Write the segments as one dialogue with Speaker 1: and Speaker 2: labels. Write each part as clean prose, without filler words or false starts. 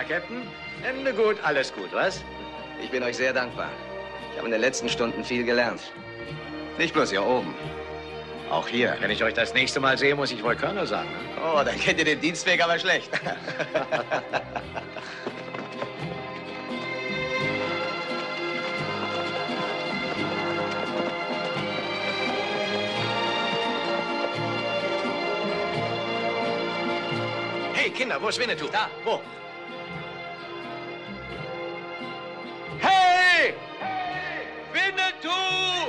Speaker 1: Captain? Ende gut, alles gut, was?
Speaker 2: Ich bin euch sehr dankbar. Ich habe in den letzten Stunden viel gelernt. Nicht bloß hier oben. Auch hier.
Speaker 1: Wenn ich euch das nächste Mal sehe, muss ich wohl Colonel sagen. Ne?
Speaker 2: Oh, dann kennt ihr den Dienstweg aber schlecht.
Speaker 1: Hey, Kinder, wo ist Winnetou?
Speaker 2: Da.
Speaker 1: Wo? Hey! Winnetou!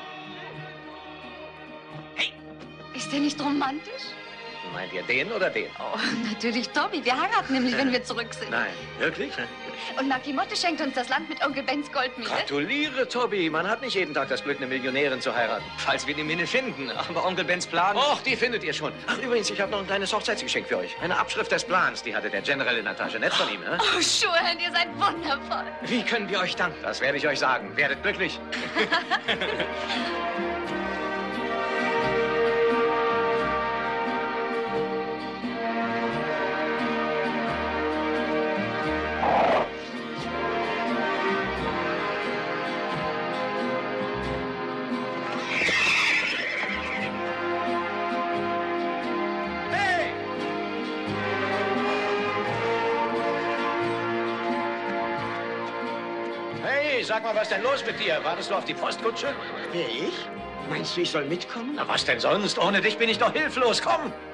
Speaker 1: Hey!
Speaker 3: Ist der nicht romantisch?
Speaker 1: Meint ihr den oder den?
Speaker 3: Oh, natürlich Tommy. Wir heiraten nämlich, wenn wir zurück sind.
Speaker 1: Nein, wirklich?
Speaker 3: Und Marquis Motte schenkt uns das Land mit Onkel Bens Goldmine.
Speaker 1: Gratuliere, Tobi. Man hat nicht jeden Tag das Glück, eine Millionärin zu heiraten.
Speaker 2: Falls wir die Mine finden. Aber Onkel Bens Plan...
Speaker 1: Och, die findet ihr schon. Ach, übrigens, ich habe noch ein kleines Hochzeitsgeschenk für euch. Eine Abschrift des Plans. Die hatte der General in der Tasche. Nett von ihm, ne?
Speaker 3: Oh, Schuhen, ihr seid wundervoll.
Speaker 2: Wie können wir euch danken?
Speaker 1: Das werde ich euch sagen. Werdet glücklich. Sag mal, was ist denn los mit dir? Wartest du auf die Postkutsche?
Speaker 4: Wer, ich? Meinst du, ich soll mitkommen?
Speaker 1: Na, was denn sonst? Ohne dich bin ich doch hilflos. Komm!